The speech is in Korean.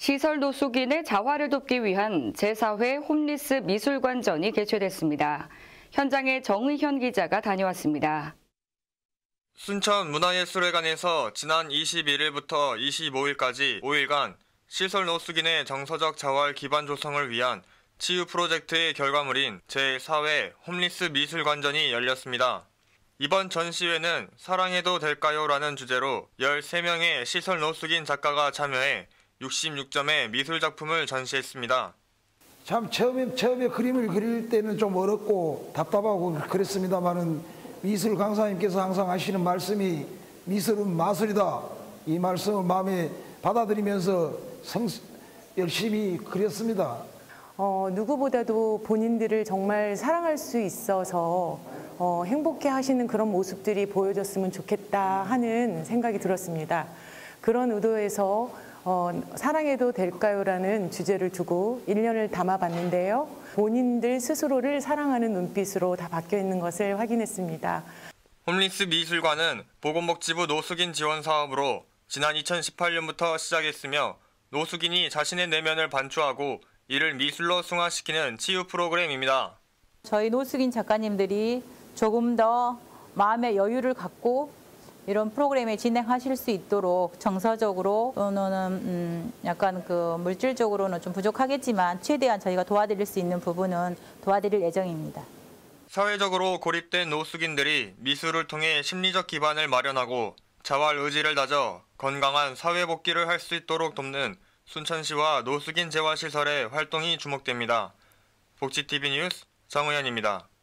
시설 노숙인의 자활을 돕기 위한 제4회 홈리스 미술관전이 개최됐습니다. 현장에 정의현 기자가 다녀왔습니다. 순천문화예술회관에서 지난 21일부터 25일까지 5일간 시설 노숙인의 정서적 자활 기반 조성을 위한 치유 프로젝트의 결과물인 제4회 홈리스 미술관전이 열렸습니다. 이번 전시회는 사랑해도 될까요?라는 주제로 13명의 시설 노숙인 작가가 참여해 66점의 미술 작품을 전시했습니다. 참 처음에 그림을 그릴 때는 좀 어렵고 답답하고 그랬습니다만은 미술 강사님께서 항상 하시는 말씀이 미술은 마술이다. 이 말씀을 마음에 받아들이면서 열심히 그렸습니다. 누구보다도 본인들을 정말 사랑할 수 있어서 행복해 하시는 그런 모습들이 보여졌으면 좋겠다 하는 생각이 들었습니다. 그런 의도에서 사랑해도 될까요?라는 주제를 두고 1년을 담아봤는데요. 본인들 스스로를 사랑하는 눈빛으로 다 바뀌어 있는 것을 확인했습니다. 홈리스 미술관은 보건복지부 노숙인 지원 사업으로 지난 2018년부터 시작했으며 노숙인이 자신의 내면을 반추하고 이를 미술로 승화시키는 치유 프로그램입니다. 저희 노숙인 작가님들이 조금 더 마음의 여유를 갖고 이런 프로그램을 진행하실 수 있도록 정서적으로 또는 약간 그 물질적으로는 좀 부족하겠지만 최대한 저희가 도와드릴 수 있는 부분은 도와드릴 예정입니다. 사회적으로 고립된 노숙인들이 미술을 통해 심리적 기반을 마련하고 자활 의지를 다져 건강한 사회 복귀를 할 수 있도록 돕는 순천시와 노숙인 재활시설의 활동이 주목됩니다. 복지TV 뉴스 정의현입니다.